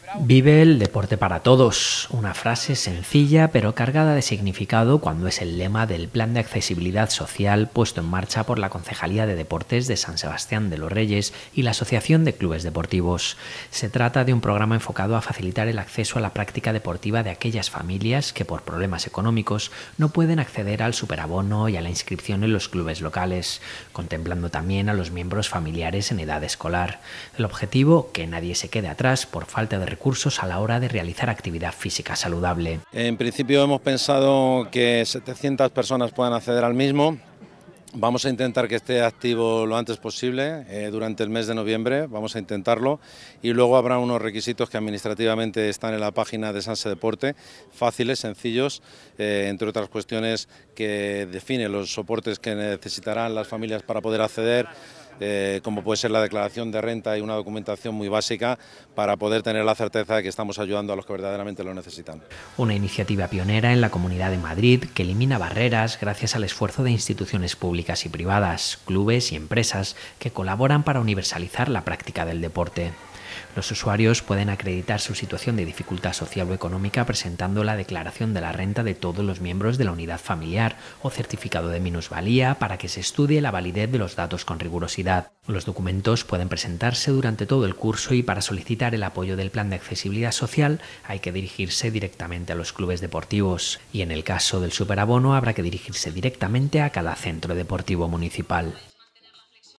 Vive el deporte para todos, una frase sencilla pero cargada de significado cuando es el lema del Plan de Accesibilidad Social puesto en marcha por la Concejalía de Deportes de San Sebastián de los Reyes y la Asociación de Clubes Deportivos. Se trata de un programa enfocado a facilitar el acceso a la práctica deportiva de aquellas familias que por problemas económicos no pueden acceder al superabono y a la inscripción en los clubes locales, contemplando también a los miembros familiares en edad escolar. El objetivo, que nadie se quede atrás por falta de recursos a la hora de realizar actividad física saludable. En principio hemos pensado que 700 personas puedan acceder al mismo. Vamos a intentar que esté activo lo antes posible, durante el mes de noviembre, vamos a intentarlo, y luego habrá unos requisitos que administrativamente están en la página de Sanse Deporte, fáciles, sencillos, entre otras cuestiones que definen los soportes que necesitarán las familias para poder acceder, como puede ser la declaración de renta y una documentación muy básica para poder tener la certeza de que estamos ayudando a los que verdaderamente lo necesitan. Una iniciativa pionera en la Comunidad de Madrid que elimina barreras gracias al esfuerzo de instituciones públicas y privadas, clubes y empresas que colaboran para universalizar la práctica del deporte. Los usuarios pueden acreditar su situación de dificultad social o económica presentando la declaración de la renta de todos los miembros de la unidad familiar o certificado de minusvalía para que se estudie la validez de los datos con rigurosidad. Los documentos pueden presentarse durante todo el curso y para solicitar el apoyo del Plan de Accesibilidad Social hay que dirigirse directamente a los clubes deportivos y en el caso del superabono habrá que dirigirse directamente a cada centro deportivo municipal.